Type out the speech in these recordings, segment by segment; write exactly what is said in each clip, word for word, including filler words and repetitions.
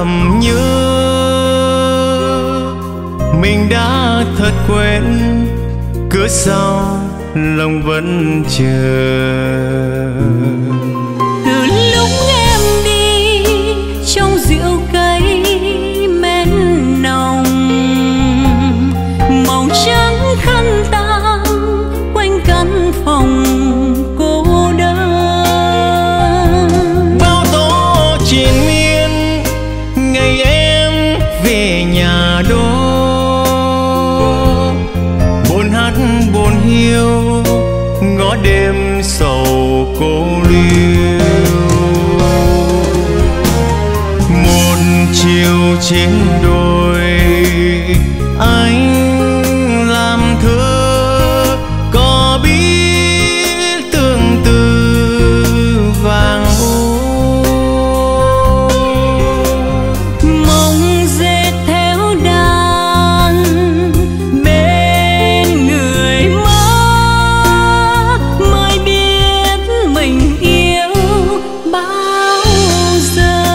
thầm nhớ mình đã thật quen, cớ sao lòng vẫn chờ. Từ lúc em đi trong rượu cây men nồng, màu trắng khăn tang quanh căn phòng cô đơn. Bao tố triền miên ngày em về nhà đó, buồn hát buồn hiu ngõ đêm sầu cô liêu. Một chiều trên đồi anh làm thơ, có biết tương tư vàng ô. Mong dệt theo đàn bên người mơ, mới biết mình yêu bao giờ.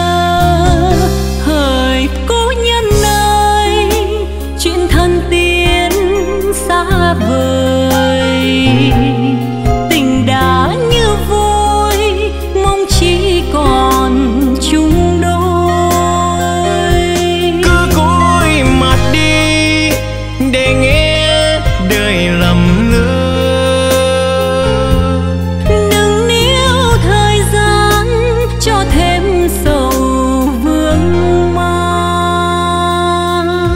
Hỡi cố nhân ơi, chuyện thân tiến xa vời, tình đã như vôi mong chỉ còn chung đôi. Cứ cúi mặt đi để nghe đời lầm lỡ, Đừng níu thời gian cho thêm sầu vương mang.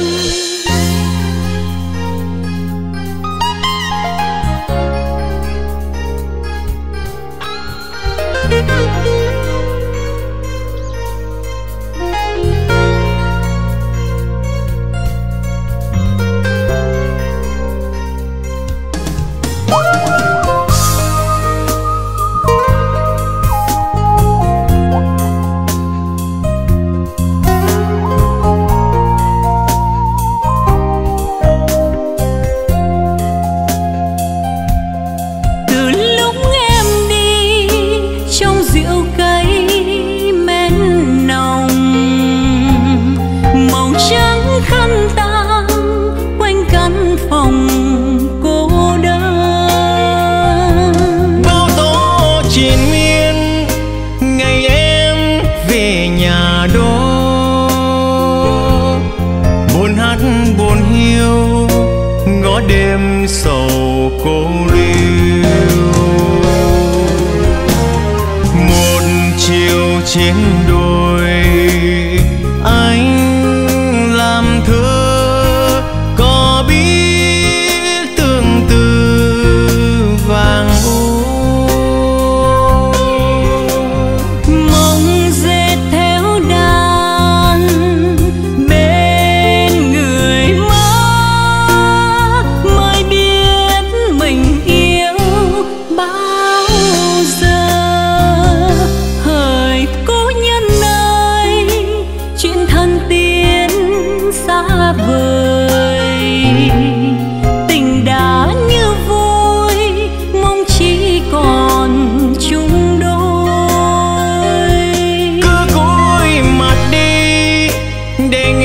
Từ lúc em đi trong rượu cây men nồng, màu trắng khăn tang quanh căn phòng cô đơn. bao tố triền miên ngày em về nhà đó, buồn hát buồn hiu ngõ đêm sầu cô liêu. Một chiều trên đồi anh làm thơ, có biết tương tư vàng ô. Mong dệt theo đàn bên người mơ, mới biết mình yêu bao giờ. Hỡi cố nhân ơi, chuyện thân tiến xa vời, tình đã như vôi mong chỉ còn chung đôi. Cứ cúi mặt đi để